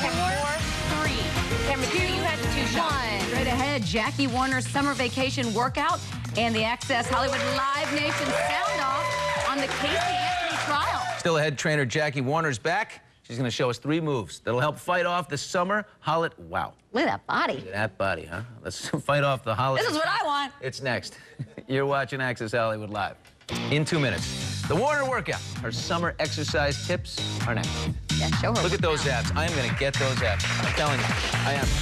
4, 3. Camera 2, you had 2 shots. 1. Straight ahead, Jackie Warner's summer vacation workout and the Access Hollywood Live Nation sound off on the Casey Anthony trial. Still ahead, trainer Jackie Warner's back. She's going to show us 3 moves that'll help fight off the summer holiday. Wow. Look at that body. Look at that body, huh? Let's fight off the holiday. This is what I want. It's next. You're watching Access Hollywood Live. In 2 minutes, the Warner workout. Her summer exercise tips are next. Yeah, show her. Look at those abs. I am going to get those abs. I'm telling you, I am.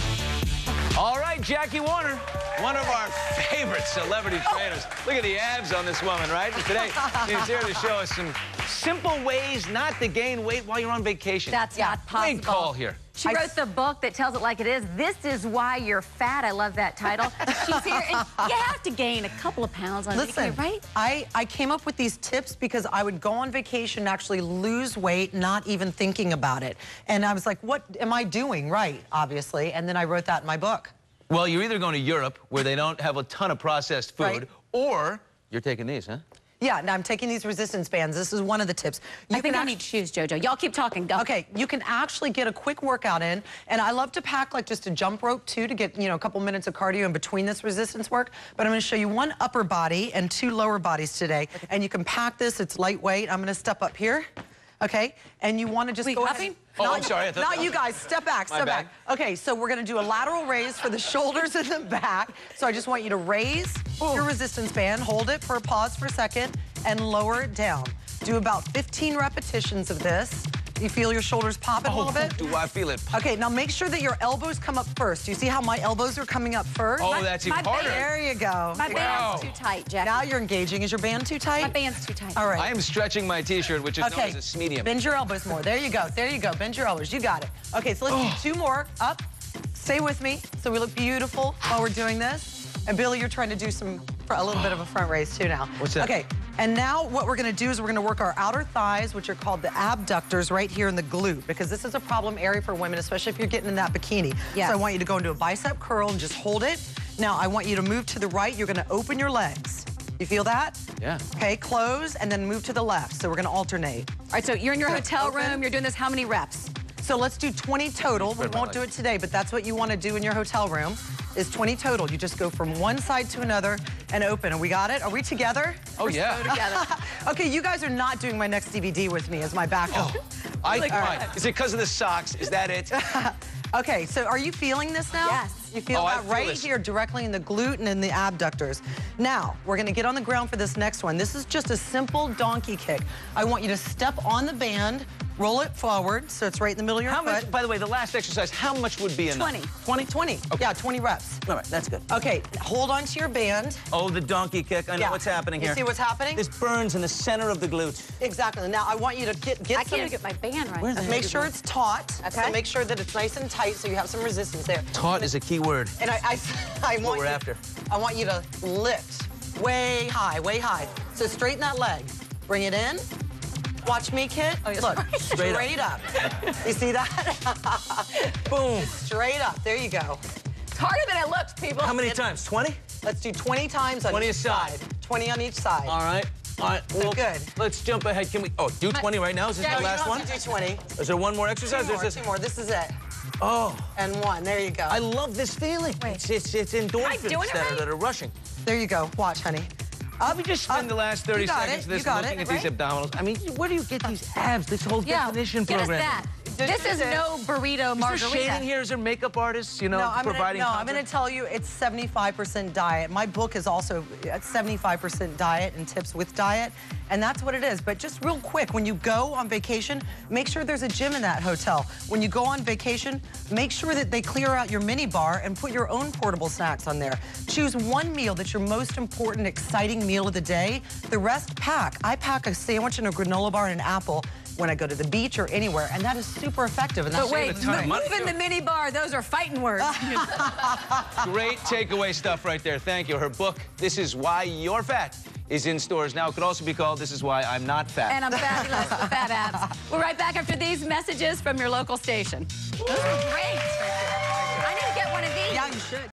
All right, Jackie Warner, one of our favorite celebrity trainers. Look at the abs on this woman, right? And today, she's here to show us some simple ways not to gain weight while you're on vacation. That's not possible. Big call here. She wrote the book that tells it like it is. This is why you're fat. I love that title. She's here, and you have to gain a couple of pounds on vacation, right? I came up with these tips because I would go on vacation and actually lose weight, not even thinking about it. And I was like, what am I doing right, obviously? And then I wrote that in my book. Well, you're either going to Europe, where they don't have a ton of processed food, Right. or you're taking these, huh? Yeah, now I'm taking these resistance bands. This is one of the tips. I think I need shoes, JoJo. Y'all keep talking. Go. Okay, you can actually get a quick workout in, and I love to pack like just a jump rope too to get, you know, a couple minutes of cardio in between this resistance work. But I'm going to show you 1 upper body and 2 lower bodies today, and you can pack this. It's lightweight. I'm going to step up here. Okay, and you want to just go ahead. Oh, I'm sorry. Not you guys. Step back. Step back. Okay, so we're going to do a lateral raise for the shoulders and the back. So I just want you to raise your resistance band, hold it for a pause for a second, and lower it down. Do about 15 repetitions of this. You feel your shoulders popping a little bit? Do I feel it? Okay, now make sure that your elbows come up first. You see how my elbows are coming up first? Oh, that's even harder. There you go. My band's too tight, Jackie. Now you're engaging. Is your band too tight? My band's too tight. All right. I am stretching my T-shirt, which is known as a medium. Bend your elbows more. There you go. There you go. Bend your elbows. You got it. Okay, so let's do 2 more. Up. Stay with me so we look beautiful while we're doing this. And Billy, you're trying to do a little bit of a front raise too now. What's that? Okay, and now what we're gonna do is we're gonna work our outer thighs, which are called the abductors right here in the glute, because this is a problem area for women, especially if you're getting in that bikini. Yes. So I want you to go into a bicep curl and just hold it. Now I want you to move to the right. You're gonna open your legs. You feel that? Yeah. Okay, close and then move to the left. So we're gonna alternate. All right, so you're in your hotel room. You're doing this how many reps? So let's do 20 total. We won't do it today, but that's what you want to do in your hotel room, is 20 total. You just go from one side to another and open. And we got it? Are we together? Oh, yeah. So together. Okay, you guys are not doing my next DVD with me as my backup. Is it because of the socks? Is that it? Okay, so are you feeling this now? Yes. You feel I that feel right this. here, directly in the glute and in the abductors. Now, we're gonna get on the ground for this next one. This is just a simple donkey kick. I want you to step on the band, roll it forward, so it's right in the middle of your How foot. much, by the way, the last exercise, how much would be enough? 20. 20. Okay. Yeah, 20 reps. All right, that's good. Okay, hold on to your band. Oh, the donkey kick. I know what's happening here. You see what's happening? This burns in the center of the glute. Exactly. Now, I want you to get I some... can't get my band right. Where's the Make sure it's taut. Okay. So make sure that it's nice and tight so you have some resistance there. Taut is a key word. And I want what we're you, after. I want you to lift way high, way high. So straighten that leg. Bring it in. Watch me, Kit. Look, straight up. You see that? Boom. Straight up. There you go. It's harder than it looks, people. How many times? 20? Let's do 20 times on 20 each side. 20 on each side. All right. All right. Well, good. Let's jump ahead. Can we? Oh, do 20 right now? Is this Yeah, the you last don't one? have to do 20. Is there one more exercise? Two more. This is it. Oh. And 1. There you go. I love this feeling. Wait. It's endorphins doing it right? that are rushing. There you go. Watch, honey. Let me just spend the last 30 You got seconds it. of this You got looking it, at these abdominals. I mean, where do you get these abs? This whole definition get program. us that. This is no burrito margarita. Is there shading here? Is there makeup artists, you know, providing I'm going to tell you it's 75% diet. My book is also 75% diet and tips with diet, and that's what it is. But just real quick, when you go on vacation, make sure there's a gym in that hotel. When you go on vacation, make sure that they clear out your mini bar and put your own portable snacks on there. Choose one meal that's your most important, exciting meal of the day. The rest pack. I pack a sandwich and a granola bar and an apple when I go to the beach or anywhere, and that is super effective. And that's But wait, ton of money, moving the mini bar, those are fighting words. Great takeaway stuff right there. Thank you. Her book, This Is Why You're Fat, is in stores now. It could also be called This Is Why I'm Not Fat. And I'm fabulous with fat abs. We're right back after these messages from your local station. Those are great.